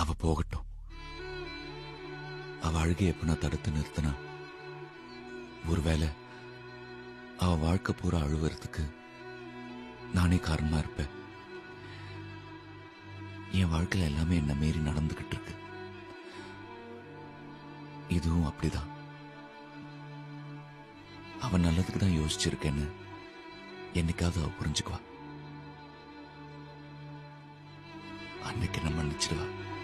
அவ போகட்டும். அவ அழுகைய எப்ப நான் தடுத்து நிறுத்தினா, ஒருவேளை அவ வாழ்க்கை பூரா அழுவுறதுக்கு நானே காரணமா இருப்பேன். என் வாழ்க்கையில எல்லாமே என்ன மீறி நடந்துகிட்டு இருக்கு. இதுவும் அப்படிதான். அவன் நல்லதுக்கு தான் யோசிச்சிருக்கேன்னு என்னைக்காவது அவ புரிஞ்சுக்குவா. அன்னைக்கு நம்ம மன்னிச்சிடுவா.